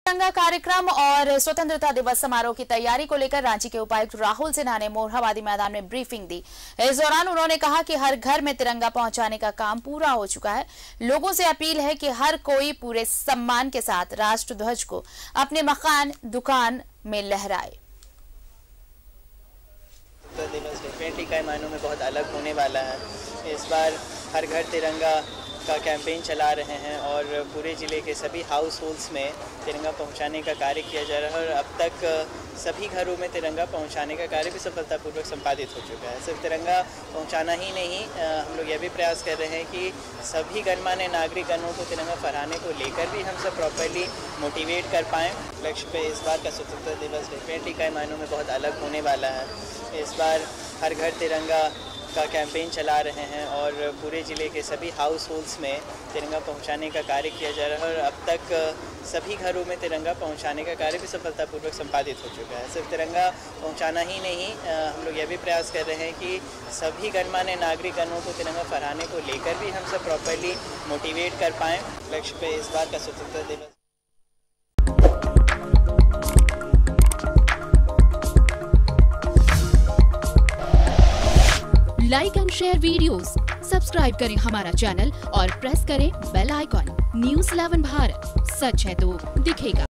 तिरंगा कार्यक्रम और स्वतंत्रता दिवस समारोह की तैयारी को लेकर रांची के उपायुक्त राहुल सिन्हा ने मोरहाबादी मैदान में ब्रीफिंग दी। इस दौरान उन्होंने कहा कि हर घर में तिरंगा पहुंचाने का काम पूरा हो चुका है। लोगों से अपील है कि हर कोई पूरे सम्मान के साथ राष्ट्र ध्वज को अपने मकान दुकान में लहराए। दिवस डेफिनेटली कई मायनों में बहुत अलग होने वाला है। इस बार हर घर तिरंगा का कैंपेन चला रहे हैं और पूरे ज़िले के सभी हाउस होल्ड्स में तिरंगा पहुंचाने का कार्य किया जा रहा है और अब तक सभी घरों में तिरंगा पहुंचाने का कार्य भी सफलतापूर्वक संपादित हो चुका है। सिर्फ तिरंगा पहुंचाना ही नहीं, हम लोग यह भी प्रयास कर रहे हैं कि सभी गणमान्य नागरिकगणों को तिरंगा फहराने को लेकर भी हम सब प्रॉपरली मोटिवेट कर पाएँ। लक्ष्य पे इस बार का स्वतंत्रता दिवस डेफिनेटली कई मायनों में बहुत अलग होने वाला है। इस बार हर घर तिरंगा का कैंपेन चला रहे हैं और पूरे ज़िले के सभी हाउस होल्ड्स में तिरंगा पहुंचाने का कार्य किया जा रहा है और अब तक सभी घरों में तिरंगा पहुंचाने का कार्य भी सफलतापूर्वक संपादित हो चुका है। सिर्फ तिरंगा पहुंचाना ही नहीं, हम लोग यह भी प्रयास कर रहे हैं कि सभी गणमान्य नागरिकगणों को तिरंगा फहराने को लेकर भी हम सब प्रॉपरली मोटिवेट कर पाएँ। लक्ष्य पे इस बार का स्वतंत्रता दिवस like and share videos, subscribe करें हमारा चैनल और प्रेस करें बेल आइकॉन। न्यूज़ 11 भारत, सच है तो दिखेगा।